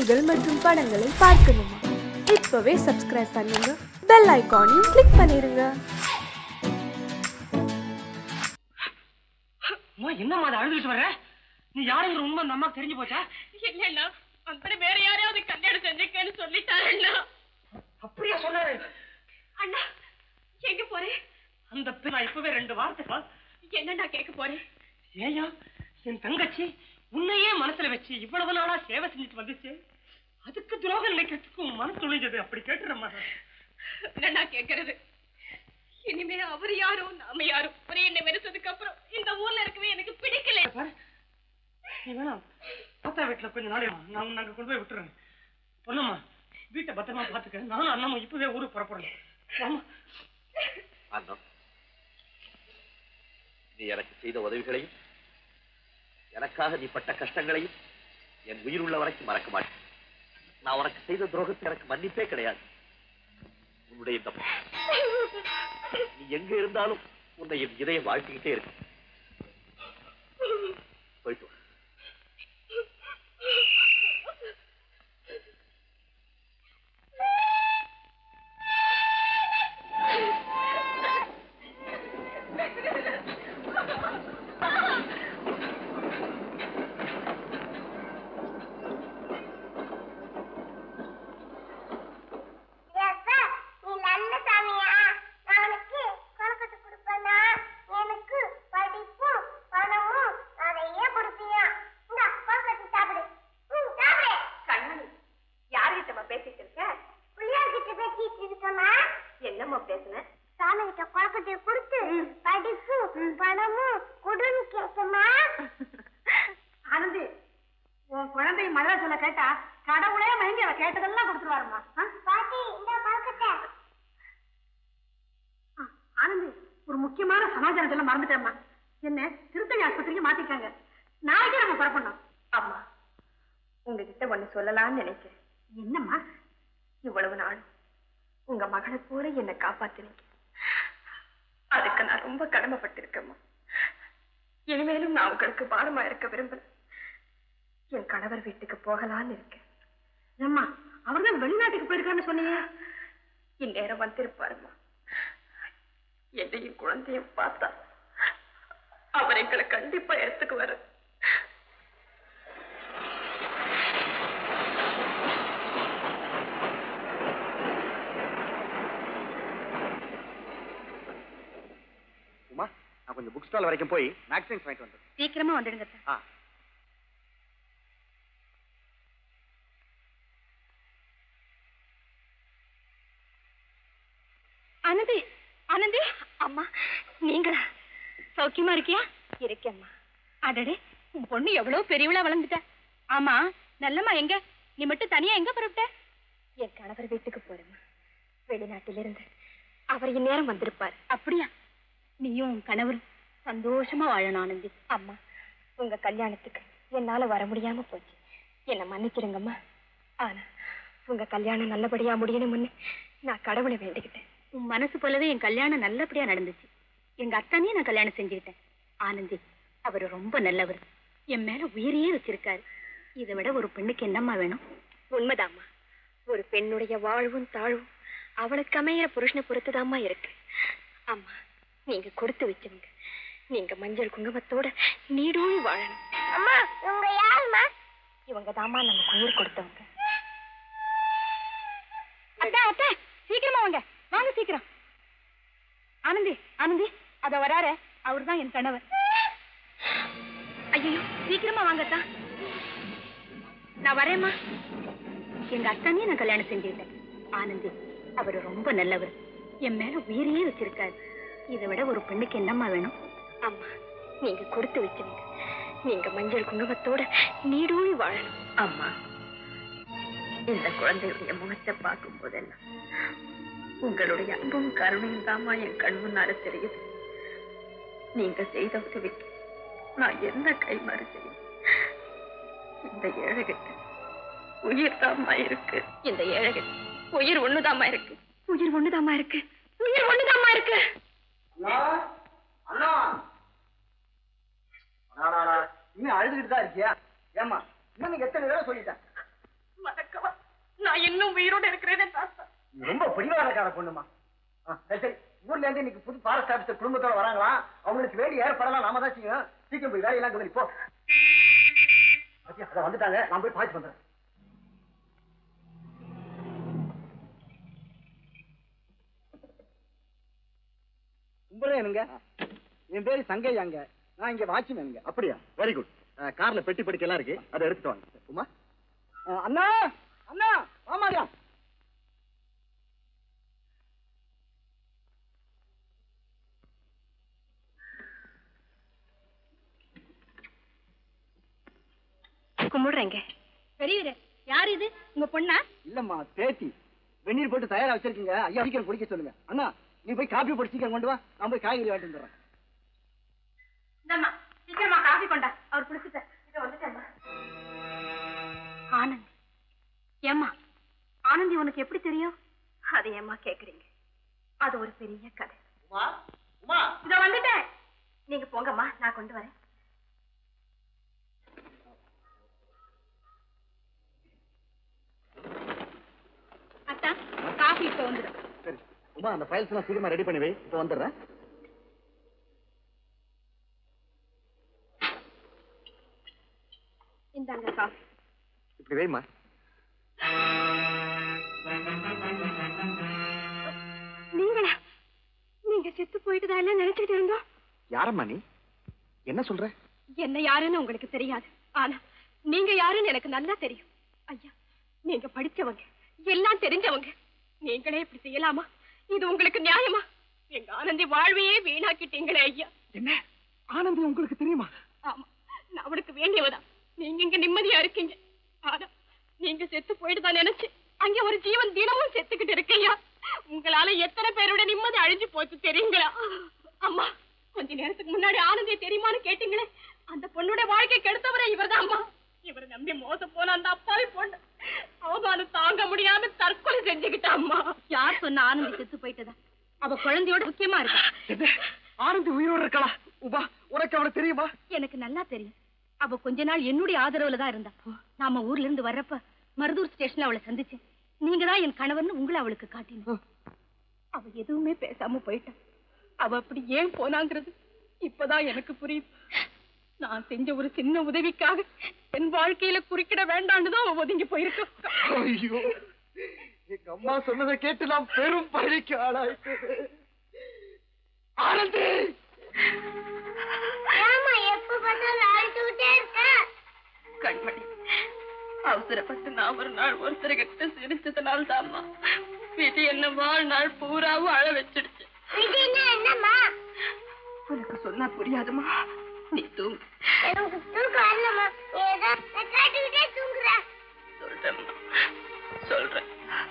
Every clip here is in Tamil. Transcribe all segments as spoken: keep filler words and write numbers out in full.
நிகழ்ச்சிகள் மற்றும் படங்களை பார்க்கணுமா? இப்பவே சப்ஸ்கிரைப் பண்ணுங்க, பெல் ஐகானையும் கிளிக் பண்ணிருங்க. என்னம்மா அதை அழுதுட்டு வர்ற? நீ யாருங்கிற உண்மை அந்த அம்மாக்கு தெரிஞ்சு போச்சா? இல்லைண்ணா, அப்படி வேற யாரையாவது கல்யாணம் செஞ்சுக்கன்னு சொல்லிட்டாருண்ணா. அப்படியா சொன்னாரு? அண்ணா எங்க போறேன்? அந்த நான் இப்பவே ரெண்டு வார்த்தை என்னண்ணா கேட்க போறேன்? ஏயா, என் தங்கச்சி உன்னையே மனசுல வச்சு இவ்வளவு நாளா சேவை செஞ்சுட்டு வந்துச்சு, அதுக்கு துரோகம் நினைக்கிறதுக்கு உன் மனசு துணிஞ்சது. அப்படி கேட்டுறமா என்னண்ணா கேட்கறது? இனிமே அவர் யாரும் நாம யாரும் ஒரே என்ன வெறுத்ததுக்கு அப்புறம் இந்த ஊர்ல இருக்கவே எனக்கு பிடிக்கல. நீ வேணாம், தாத்தா வீட்டுல கொஞ்ச நாள் நான் நாங்க கொண்டு போய் விட்டுறேன். பொண்ணம்மா, வீட்டை பத்திரமா பாத்துக்க. நானும் அண்ணாமும் இப்பவே ஊருக்கு புறப்படுறேன். நீ எனக்கு செய்த உதவிகளையும் எனக்காக நீ பட்ட கஷ்டங்களையும் என் உயிர் உள்ள வரைக்கும் மறக்க மாட்டேன். நான் உனக்கு செய்த துரோகத்தை எனக்கு மன்னிப்பே கிடையாது. உன்னுடைய இந்த நீ எங்க இருந்தாலும் உன்னை என் இதயம் வாழ்த்திக்கிட்டே இருக்கு. போயிட்டு சொல்லலாம்னு நினைக்கிறேன். என்னம்மா, இவ்வளவு நாள் உங்க மகளை போல என்னை காப்பாத்தினீங்க. அதுக்கு நான் ரொம்ப கடமைப்பட்டிருக்கேம்மா. இனிமேலும் நான் உங்களுக்கு பாரமா இருக்க விரும்பல. என் கணவர் வீட்டுக்கு போகலான்னு இருக்கேன். ஏம்மா, அவர்தான் வெளிநாட்டுக்கு போயிருக்கான்னு சொன்னீங்க. இந்நேரம் வந்திருப்பாருமா. என்னையும் குழந்தையும் பார்த்தா அவர் எங்களை கண்டிப்பா எடுத்துக்கு வர. நான் கொஞ்சம் புக் ஸ்டால் வரைக்கும் போய் மேக்ஸின்ஸ் வாங்கிட்டு வந்தேன். சீக்கிரமா வந்துடுங்க. ஆனந்தி, ஆனந்தி அம்மா, நீங்களா? சௌக்கியமா இருக்கியா? இருக்கேம்மா. அடடே, உன் பொண்ணு எவ்வளவு பெரியவளா வளர்ந்துட்ட. ஆமா, நல்லம்மா எங்க? நீ மட்டும் தனியா எங்க புறப்பட்ட? என் கணவர் வீட்டுக்கு போறேம்மா. வெளிநாட்டிலிருந்து அவர் இந்நேரம் வந்திருப்பார். அப்படியா? நீயும் உன் கணவரும் சந்தோஷமா வாழணும் ஆனந்தி. அம்மா, உங்க கல்யாணத்துக்கு என்னால வர முடியாம போச்சு, என்ன மன்னிச்சிருங்கம்மா. ஆனா உங்க கல்யாணம் நல்லபடியா முடியணும்னு நான் கடவுளை வேண்டிக்கிட்டேன். உன் மனசு போலவே என் கல்யாணம் நல்லபடியா நடந்துச்சு. எங்க அத்தானையும் நான் கல்யாணம் செஞ்சுக்கிட்டேன். ஆனந்தி, அவரு ரொம்ப நல்லவர். என் மேல உயிரையே வச்சிருக்காரு. இதை விட ஒரு பெண்ணுக்கு என்னம்மா வேணும்? உண்மைதாம்மா. ஒரு பெண்ணுடைய வாழ்வும் தாழ்வும் அவளுக்கு அமையிற புருஷனை பொறுத்துதாம்மா இருக்கு. அம்மா, நீங்க கொடுத்து வச்சவங்க. நீங்க மஞ்சள் குங்குமத்தோட நீடோடி வாழணும். அம்மா, இவங்க யாருமா? இவங்க தாமா நமக்கு உயிர் கொடுத்தவங்க. அத்தா, அத்தா, சீக்கிரமா வாங்க, வாங்க சீக்கிரம். ஆனந்தி, ஆனந்தி, அத வராரு, அவர்தான் என் கணவர். ஐயோ, சீக்கிரமா வாங்கத்தா. நான் வரேம்மா. எங்க அத்தானையும் நான் கல்யாணம் செஞ்சுக்கிட்டேன். ஆனந்தி, அவரு ரொம்ப நல்லவர். என் மேல உயிரையே வச்சிருக்காரு. இதை விட ஒரு பெண்ணுக்கு என்னம்மா வேணும்? அம்மா, நீங்க கொடுத்து வச்சவங்க. நீங்க மஞ்சள் குங்குமத்தோட நீடோடி வாழணும். அம்மா, இந்த குழந்தையுடைய முகத்தை பார்க்கும் போதெல்லாம் உங்களுடைய அன்பும் கருணையும் தாமா என் கண் முன்னால தெரியுது. நீங்க செய்த உதவிக்கு நான் என்ன கைமாறு செய்யும்? இந்த ஏழைகிட்ட உயிர் தாமா இருக்கு. இந்த ஏழைகிட்ட உயிர் ஒண்ணுதாமா இருக்கு. உயிர் ஒண்ணுதாமா இருக்கு. உயிர் ஒண்ணுதாமா இருக்கு. இன்னும் அழுதுகிட்டு தான் இருக்கியா? ஏமா, இன்னும் எத்தனை தடவை சொல்லிட்டேன். நான் இன்னும் உயிரோடு இருக்கிறேன்னு தாத்தா. ரொம்ப பிடிவாதக்கார பொண்ணுமா. சரி, ஊர்ல இருந்து இன்னைக்கு புது ஃபாரஸ்ட் ஆபீசர் குடும்பத்தோட வராங்களா? அவங்களுக்கு வேண்டி ஏற்படலாம், நாம தான் செய்யணும். சீக்கிரம் போய் வேலையெல்லாம் கவனி போ. அத வந்துட்டாங்க, நான் போய் பாய்ச்சி பண்றேன். கும்பரேனுங்க, என் பேரு சங்கையாங்க. நான் இங்க வாட்ச்மேனுங்க. அப்படியா? Very good. கார்ல பெட்டி படிக்கலாம் இருக்கு, அதை எடுத்துட்டு வாங்க. உமா, அண்ணா அண்ணா ஆமாங்க. கும்பிடுறேங்க. பெரியவரே, யார் இது? உங்க பொண்ணா? இல்லம்மா, பேத்தி. வெந்நீர் போட்டு தயாரா வச்சிருக்கீங்க, ஐயா சீக்கிரம் குடிக்க சொல்லுங்க. அண்ணா, நீ போய் காபி போட்டு சீக்கிரம் கொண்டு வா, நான் போய் காய்கறி வாங்கிட்டு வந்துடுறேன். இந்தம்மா, சீக்கிரமா காபி கொண்டா, அவர் குடிச்சுட்டார். இதை வந்துட்டேம்மா. ஆனந்த், ஏம்மா ஆனந்தி உனக்கு எப்படி தெரியும்? அதை ஏம்மா கேக்குறீங்க? அது ஒரு பெரிய கதை. உமா, உமா, இத வந்துட்டேன். நீங்க போங்கம்மா, நான் கொண்டு வரேன். அத்தா, காபி இப்ப வந்துடும். சரி உமா, அந்த ஃபைல்ஸ் எல்லாம் சீக்கிரமா ரெடி பண்ணி வை, இப்ப வந்துடுறேன். இந்தாங்க காபி. இப்படி வைமா. நீங்களா? நீங்க செத்து போயிட்டுதான் எல்லாம் நினைச்சுக்கிட்டு இருந்தோம். யாரம்மா நீ? என்ன சொல்ற? என்ன யாருன்னு உங்களுக்கு தெரியாது, ஆனா நீங்க யாருன்னு எனக்கு நல்லா தெரியும். ஐயா, நீங்க படிச்சவங்க, எல்லாம் தெரிஞ்சவங்க. நீங்களே இப்படி செய்யலாமா? இது உங்களுக்கு நியாயமா? எங்க ஆனந்தி வாழ்வையே வீணாக்கிட்டீங்களே ஐயா. என்ன ஆனந்தி உங்களுக்கு தெரியுமா? ஆமா, நான் அவனுக்கு வேண்டியவதான். நீங்க இங்க நிம்மதியா இருக்கீங்க, ஆனா நீங்க செத்து போயிட்டுதான் நினைச்சு அங்க ஒரு ஜீவன் தினமும் செத்துக்கிட்டு இருக்கையா. உங்களால எத்தனை பேரோட நிம்மதி அழிஞ்சு போச்சு தெரியுங்களா? அம்மா, கொஞ்ச நேரத்துக்கு முன்னாடி ஆனந்தியை தெரியுமான்னு கேட்டீங்களே, அந்த பொண்ணோட வாழ்க்கை கெடுத்தவரே இவர்தான் அம்மா. இவரை நம்பி மோச போன அந்த அப்பாவி பொண்ணு அவமானம் தாங்க முடியாம தற்கொலை செஞ்சுக்கிட்டா அம்மா. யார் சொன்ன ஆனந்தி செத்து போயிட்டதா? அவ குழந்தையோட முக்கியமா இருக்கா. ஆனந்தி உயிரோடு இருக்கா? உபா, உனக்கு அவளை தெரியுமா? எனக்கு நல்லா தெரியும். அவ கொஞ்ச நாள் என்னுடைய ஆதரவுல தான் இருந்தா. நாம ஊர்ல இருந்து வர்றப்ப மருதூர் ஸ்டேஷன்ல அவளை சந்திச்சேன். நீங்க தான் என் கணவர்னு உங்களை அவளுக்கு காட்டினோம். அவ எதுவுமே பேசாம போயிட்டா. அவ அப்படி ஏன் போனாங்கிறது இப்பதான் எனக்கு புரியுது. நான் செஞ்ச ஒரு சின்ன உதவிக்காக என் வாழ்க்கையில குறுக்கிட வேண்டான்னு தான் அவ ஒதுங்கி போயிருக்கா. ஐயோ, எங்க அம்மா சொன்னதை கேட்டு நான் பெரும் பழிக்கு ஆளாயிட்டேன். ஆனந்தி, கண்மணி, அவசரப்பட்டு நான் ஒரு நாள் ஒருத்தரை கிட்ட சிரிச்சதுனால தான்மா விதி என்ன வாழ்நாள் பூராவும் அழ வச்சிடுச்சு. உனக்கு சொன்னா புரியாதுமா, நீ தூங்கு. சொல்றேன் சொல்றேன்.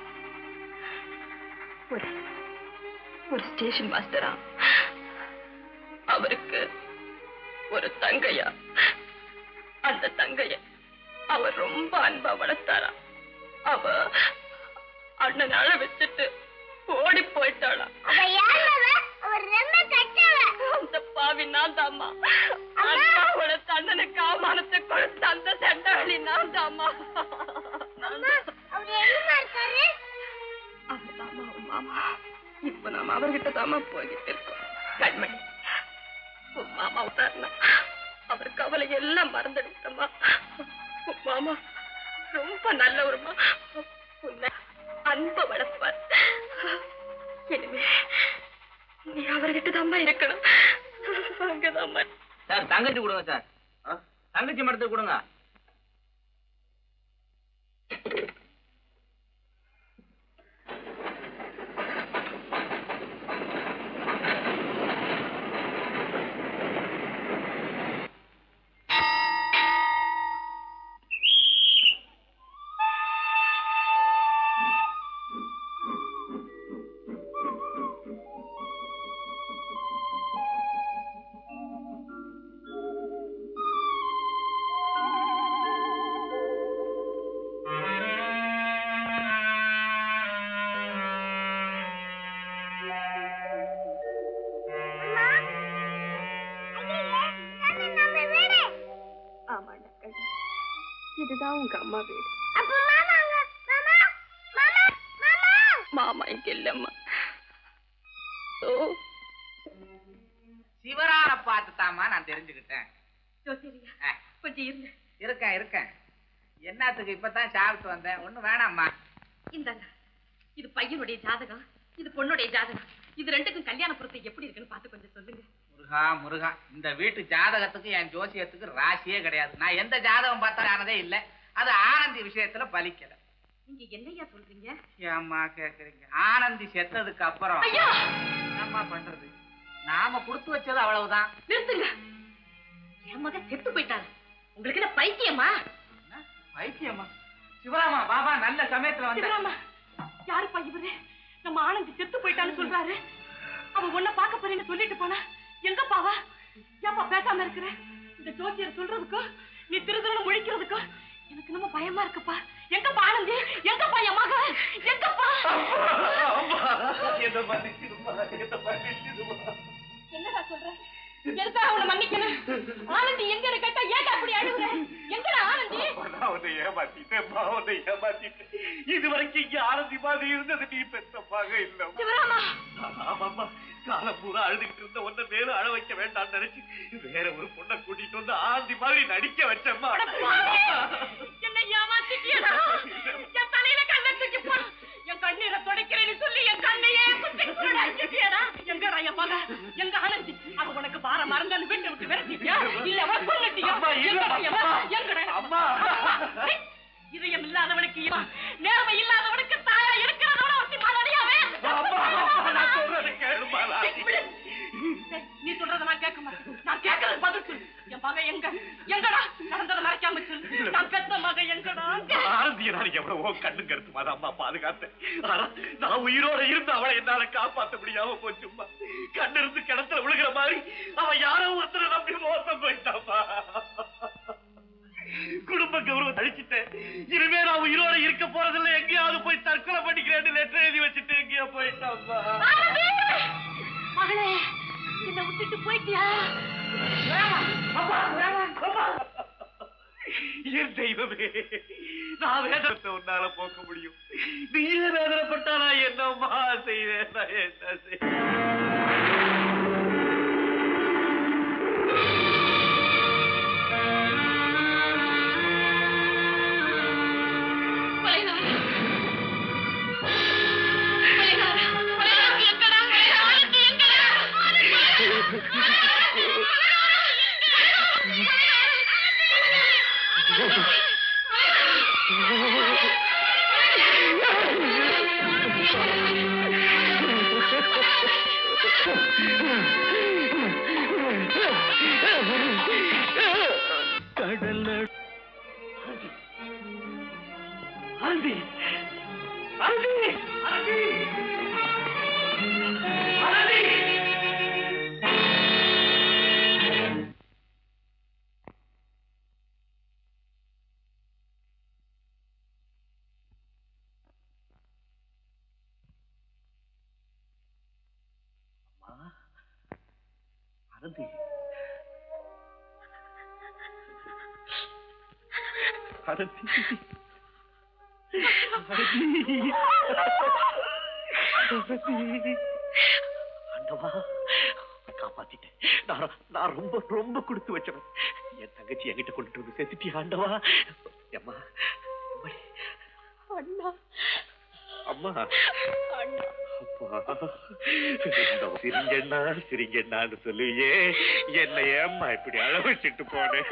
ஒரு ஸ்டேஷன் மாஸ்டரா, அவருக்கு ஒரு தங்கையா. அந்த தங்கைய அவர் ரொம்ப அன்பா வளர்த்தாரா. அவ அண்ணன் அழ வச்சுட்டு ஓடி போயிட்டாளா. அந்த பாவி நான் தாமா. அண்ணாவோட தண்டனுக்கு அவமானத்தை கொடுத்த அந்த சண்டாளி நான் தாமா. அவர்தாமா உன் மாமா. இப்ப நாம அவர்கிட்ட தாமா போய்கிட்டு இருக்கோம். கண்மணி, உன் மாமா உதாரணா அவர் கவலை எல்லாம் மறந்துடுத்தம்மா. உன் மாமா ரொம்ப நல்லவருமா. உன்னை அன்ப வளர்ப்பார். எனவே நீ அவர்கிட்ட தாம்மா இருக்கணும். அங்கதாம்மா. சார், தங்கச்சி கொடுங்க சார். தங்கச்சி மடத்தை கொடுங்க. இதுதான் உங்க அம்மா வீடு. மாமா இங்க இல்லம்மா. சிவரான பார்த்துட்டாமா நான் தெரிஞ்சுக்கிட்டேன். கொஞ்சம் இருங்க. இருக்கேன் இருக்கேன். என்னத்துக்கு இப்பதான் சாப்பிட்டு வந்தேன். ஒண்ணும் வேணாம்மா. இந்தாங்க, இது பையனுடைய ஜாதகம், இது பொண்ணுடைய ஜாதகம். இது ரெண்டுக்கும் கல்யாண பொருத்தம் எப்படி இருக்குன்னு பார்த்து கொஞ்சம் சொல்லுங்க. முருகா முருகா, இந்த வீட்டு ஜாதகத்துக்கு என் ஜோசியத்துக்கு ராசியே கிடையாது. நான் எந்த ஜாதகம் பார்த்தா ஆனதே இல்லை. அது ஆனந்தி விஷயத்துல பலிக்கல. நீங்க என்னையா சொல்றீங்க? ஏம்மா கேக்குறீங்க? ஆனந்தி செத்ததுக்கு அப்புறம் என்னம்மா பண்றது? நாம கொடுத்து வச்சது அவ்வளவுதான். நிறுத்துங்க. என் மகன் செத்து போயிட்டாரு. உங்களுக்கு என்ன பைத்தியமா? பைத்தியம்மா? சிவராமா பாபா நல்ல சமயத்துல வந்து. யாருப்பா இவரு? நம்ம ஆனந்தி செத்து போயிட்டான்னு சொல்றாரு. அவ ஒன்ன பாக்க போறேன்னு சொல்லிட்டு போனா எங்கப்பாவா? ஏப்பா பேசாம இருக்கிற? இந்த ஜோசியர் சொல்றதுக்கும் நீ திருதுறன்னு முழிக்கிறதுக்கும் எனக்கு நம்ம பயமா இருக்குப்பா. எங்கப்பா ஆனந்தி? எங்கப்பா என் மக? எங்கப்பா? என்னடா சொல்ற? எதுக்கா அவனை மன்னிக்கணும்? ஆனந்தி எங்கன்னு கேட்டா ஏன் அப்படி அழுகுற? எங்கடா ஆனந்தி? இதுவரைக்கும் இங்க ஆனந்தி மாதிரி இருந்தது நீ பெத்தமாக இல்ல. சிவராமா, ஆமாம்மா, காலம் பூரா அழுதுகிட்டு இருந்த ஒன்ன மேலும் அழ வைக்க வேண்டாம் நினைச்சு வேற ஒரு பொண்ணை கூட்டிட்டு வந்து ஆனந்தி மாதிரி நடிக்க வச்சம்மா. என்ன ஏமாத்திட்டியடா? என் தலையில கண்ணை தூக்கி போ. என் கண்ணீரை துடைக்கிறேன்னு சொல்லி என் கண்ணையே குத்தி குருடாக்கிட்டியடா. எங்கடா என் மக? எங்க ஆனந்தி? அவ உனக்கு பார மறந்தான்னு வீட்டை விட்டு விரட்டிட்டியா? இல்ல அவ கொன்னுட்டியா? எங்கடா என் மக? எங்கடா அம்மா? இதயம் இல்லாதவனுக்கு இவன், நேர்மை இல்லாதவனுக்கு தாயா இருக்கிறதோட ஒருத்தி மலடியாவே. நீ சொல்றத நான் கேட்க மாட்டேன். நான் கேட்கறது பதில் சொல்லு. என் மகன் எங்க? எங்கடா? நடந்ததை மறைக்காம சொல்லு. நான் பெத்த மகன் எங்கடா? ஆனந்திய நான் எவ்வளவோ கண்ணு கருத்து அம்மா பாதுகாத்தேன். ஆனா நான் உயிரோட இருந்து அவளை என்னால காப்பாற்ற முடியாம போச்சும்மா. கண்ணு இருந்து கிணத்துல விழுகிற மாதிரி அவன் யாரோ ஒருத்தரை நம்பி மோசம் போயிட்டாப்பா. குடும்ப கௌரவம் அழிச்சிட்டேன். இனிமே நான் உயிரோட இருக்க போறதில்லை. எங்கேயாவது போய் தற்கொலை பண்ணிக்கிறேன்னு லெட்டர் எழுதி வச்சுட்டு எங்கேயோ போயிட்டாப்பா. மகளே, என்ன விட்டுட்டு போயிட்டியா? என் தெய்வமே, நான் வேதத்தை உன்னால போக்க முடியும். நீயே வேதனைப்பட்டா நான் என்னம்மா செய்வேன்? நான் என்ன செய்வேன்? ஆண்டவா, காப்பாத்திட்டேன். நான் ரொம்ப ரொம்ப கொடுத்து வச்சவன். என் தங்கச்சி என்கிட்ட கொண்டு வந்து சேர்த்துட்டி ஆண்டவா. அம்மா அண்ணா, அம்மா சிரிங்கண்ணா சிரிங்கண்ணான்னு சொல்லுவியே, என்ன ஏம்மா இப்படி அழ வச்சுட்டு போனேன்?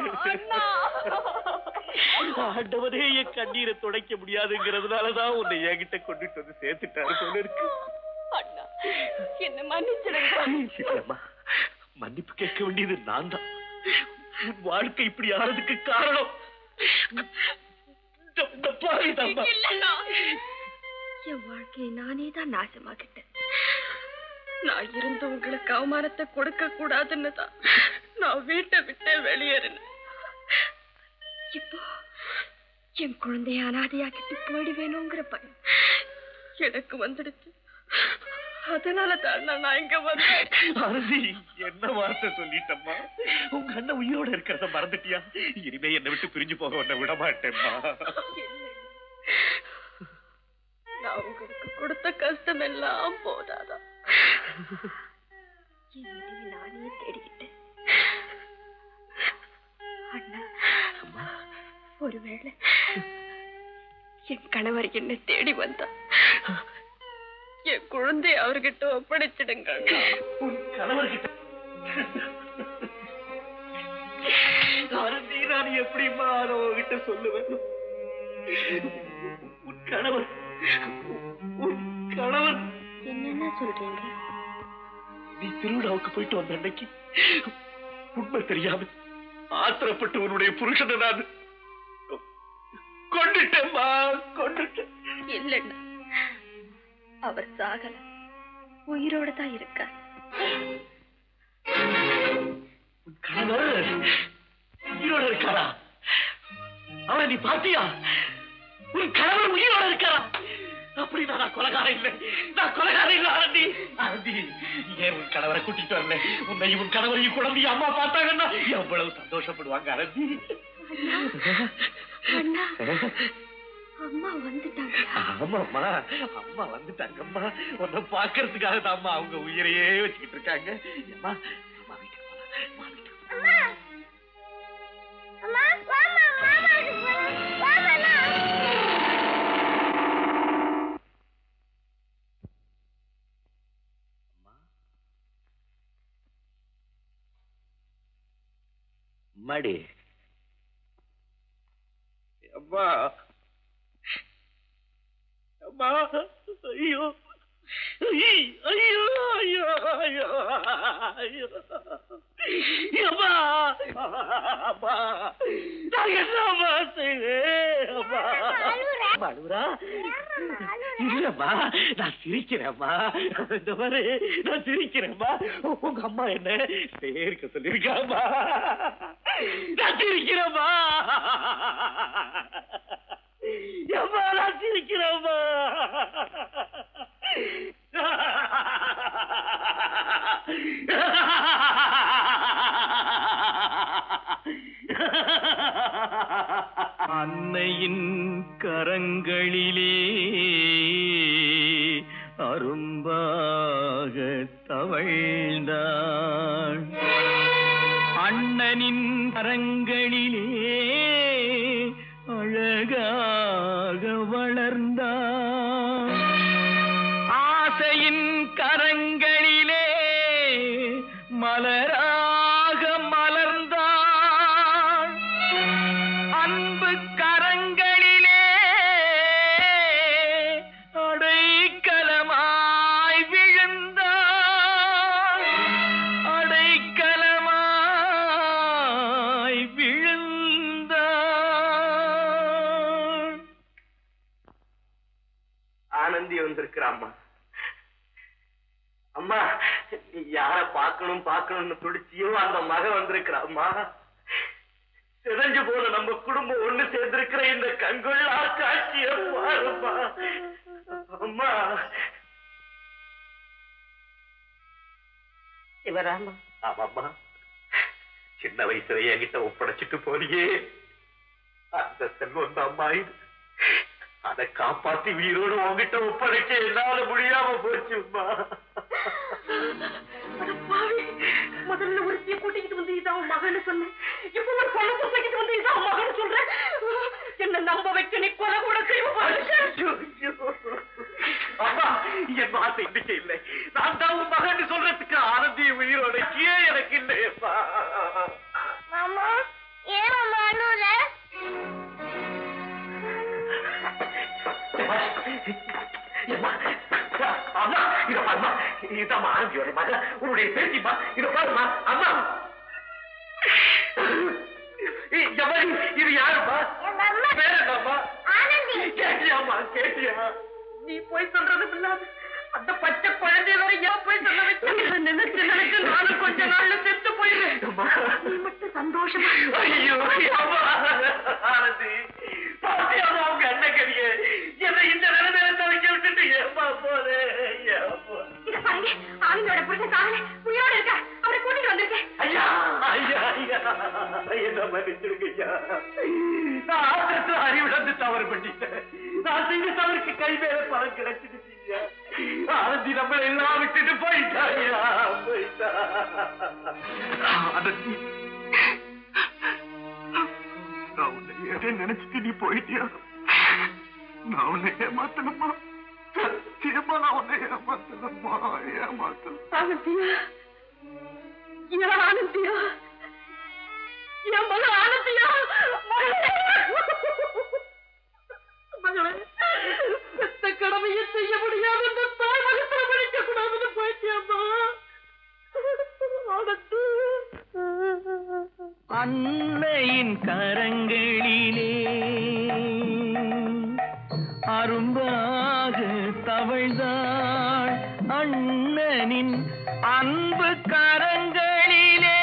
ஆண்டவரே, என் கண்ணீரை துடைக்க முடியாதுங்கிறதுனாலதான் உன்னை என்கிட்ட கொண்டுட்டு வந்து சேர்த்துட்டாரு போல இருக்கு. என்ன மன்னிச்சிடுங்க. மன்னிப்பு கேட்க வேண்டியது நான் தான். உன் வாழ்க்கை இப்படி ஆறதுக்கு காரணம் என் வாழ்க்கையை நானே தான் நாசமாக்கிட்டேன். நான் இருந்து உங்களுக்கு அவமானத்தை கொடுக்க கூடாதுன்னு தான் நான் வீட்டை விட்டு வெளியேறினேன். இப்போ என் குழந்தைய அனாதையாக்கிட்டு போயிடுவேணுங்கிற பயம் எனக்கு வந்துடுச்சு. அதனால தான் நான் இங்க வந்தேன். என்ன வார்த்தை சொல்லிட்டம்மா? உங்க அண்ணன் உயிரோட இருக்கிறத மறந்துட்டியா? இனிமே என்னை விட்டு பிரிஞ்சு போக உன்னை விட மாட்டேம்மா. நான் உங்களுக்கு கொடுத்த கஷ்டம் வருத்தம் எல்லாம் போதாதா? என் முடிவை நானே தேடிக்கிட்டேன். அண்ணா, ஒருவேளை என் கணவர் என்னை தேடி வந்தா என் குழந்தை அவர்கிட்ட ஒப்படைச்சிடுங்க. உன் கணவர்கிட்ட நான் எப்படிமா அவகிட்ட சொல்லுவேன்? உன் கணவர் உன் கணவர் என்னன்னா சொல்றீங்க? நீ திருவிழாவுக்கு போயிட்டு வந்த அன்னைக்கு உண்மை தெரியாம ஆத்திரப்பட்டு உன்னுடைய புருஷனை நான் கொண்டுட்டேம்மா, கொண்டுட்டேன். இல்லைன்னா அவர் சாகல, உயிரோட தான் இருக்கார். உன் கணவர் உயிரோட இருக்காரா? அவனை நீ பாத்தியா? உன் கணவர் உயிரோட இருக்காரா? அப்படி நான் கொலைகாரம் இல்லை, நான் கொலைகாரம் இல்லை. ஆனந்தி, ஆனந்தி, ஏன் உன் கணவரை கூட்டிட்டு வரல? உன்னை உன் கணவரையும் குழந்தைய அம்மா பார்த்தாங்கன்னா எவ்வளவு சந்தோஷப்படுவாங்க. ஆனந்தி, அண்ணா, அம்மா வந்துட்டாங்க. ஆமாம்மா, அம்மா வந்துட்டாங்கம்மா. உன்னை பாக்குறதுக்காக தான் அம்மா அவங்க உயிரையே வச்சுக்கிட்டு இருக்காங்க. அம்மா, அம்மா வீட்டுக்கு போலாம், அம்மா வீட்டுக்கு போலாம். மடி அம்மா, அம்மா, ஐயோ ஐயோ ஐயோ ஐயோ ஐயோ அம்மா, அம்மா, நான் என்னம்மா செய்வேன்? அம்மா, அழுவுறா? இல்லம்மா, நான் சிரிக்கிறேம்மா. இந்த மாதிரி நான் சிரிக்கிறேம்மா. உங்க அம்மா என்ன சேர்க்க சொல்லிருக்காம்மா. நான் சிரிக்கிறேம்மா, அம்மா, நான் சிரிக்கிறேம்மா. அன்னையின் கரங்களிலே அரும்பாக தவழ்ந்தாள், அண்ணனின் கரங்களிலே அழகாக வளர்ந்தாள், ஆசையின் கரங்களிலே மலராக மலர்ந்தாள், அன்பு கரங்களிலே அடைக்கலமாய் விழுந்தாள், அடைக்கலமாய் விழுந்தாள். ஆனந்தி வந்திருக்கிறாம்மா. அம்மா, யார பாக்கணும் பாக்கணும்னு துடிச்சியோ அந்த மக வந்திருக்கிறாம்மா. சிதஞ்சு போல நம்ம குடும்பம் ஒண்ணு சேர்ந்திருக்கிற இந்த கண்கொள்ளா காட்சிய பாருமா. அம்மா, சிவராமா. ஆமாம்மா, சின்ன வயசுல என்கிட்ட ஒப்படைச்சிட்டு போறியே அந்த செல்வம் தான் அம்மா. இது அதை காப்பாத்தி உயிரோடு உங்ககிட்ட ஒப்படைக்க என்னால முடியாம போச்சும்மா. முதல்ல ஒருத்திய கூட்டிக்கிட்டு வந்து இதான் மகன்னு சொன்னேன், இப்ப ஒரு கொலை கூட்டிக்கிட்டு வந்து இதான் மகன்னு சொல்றேன். என்ன நம்ப வைக்க நீ கொலை கூட அம்மா, என் வார்த்தை நம்பிக்கை இல்லை. நான் தான் உன் மகன் சொல்றதுக்கு ஆனந்தி உயிரோட ஏன் எனக்கு இல்லையப்பா. மாமா, ஏன் மாமா அழுற? அம்மா, இத பாருமா, இதான் ஆனந்தியோட மக, உன்னுடைய பேத்திமா. இத பாருமா அம்மா. இது யாருமா? பேர் என்னம்மா? கேட்டியாமா, கேட்டியா? நீ போய் சொல்றது இல்லாம அந்த பச்சை குழந்தை வரை ஏன் போய் சொல்ல வச்சு நினைச்சு நினைச்சு நானும் கொஞ்ச நாள்ல செத்து போயிடுவேன். நீ மட்டும் சந்தோஷமா. ஐயோ ஆனந்தி, பாத்தியாமா அவங்க அண்ணன் கறிய என்னை இந்த நிலைமையில துவைக்க விட்டுட்டு ஏமா போறே. இத பாருங்க, ஆனந்தோட புருஷன் சாகல, உயிரோட இருக்க. அவரை கூட்டிட்டு வந்திருக்கேன். ஐயா ஐயா ஐயா, என்ன மன்னிச்சிருங்க ஐயா. நான் ஆத்திரத்துல அறிவிழந்து தவறு பண்ணிட்டேன். நான் செய்த தவறுக்கு கை மேல பணம் கிடைச்சிடுச்சு. ஆனந்தி நம்மளை எல்லாம் விட்டுட்டு போயிட்டாயா போயிட்டா ஆனந்தி நான் உன்னை ஏதே நினைச்சிட்டு நீ போயிட்டியா நான் உன்னை ஏமாத்தணுமா சத்தியமா நான் உன்னை ஏமாத்தணுமா ஏமாத்தணும் ஆனந்தியா ஆனந்தியா என் மக ஆனந்தியா மகளே பெத்த கடமையை செய்ய முடியாது என்று தாய் மகத்தில் படிக்க கூடாதுன்னு போயிட்டியம்மா ஆனந்தி அன்னையின் கரங்களிலே அரும்பாக தவழ்ந்தாள் அண்ணனின் அன்பு கரங்களிலே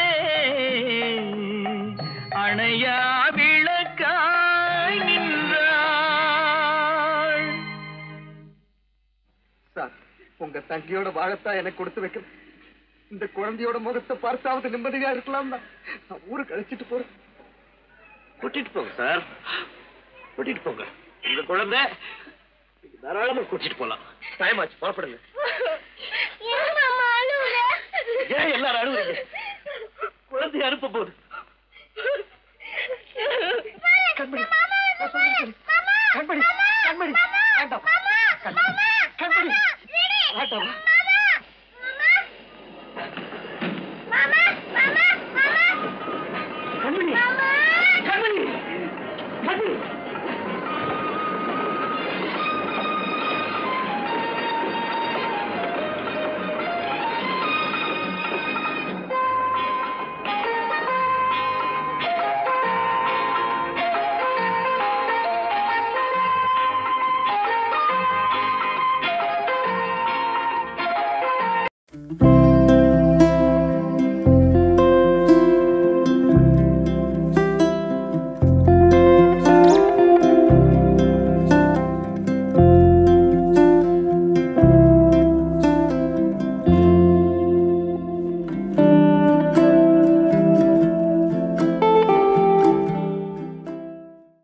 அணையா விளக்காய் நின்றாள். சார் உங்க தங்கியோட வாழத்தான் எனக்கு கொடுத்து வைக்க இந்த குழந்தையோட முகத்தை பார்த்தாவது நிம்மதியா இருக்கலாம் தான் நான் ஊருக்கு அழைச்சிட்டு போறேன். கூட்டிட்டு போங்க சார் கூட்டிட்டு போங்க உங்க குழந்தை தாராளமா கூட்டிட்டு போலாம் டைம் ஆச்சு புறப்படுங்க. ஏன் எல்லாரும் அழுவுறீங்க குழந்தைய அனுப்ப போகுது கண்மணி கண்மணி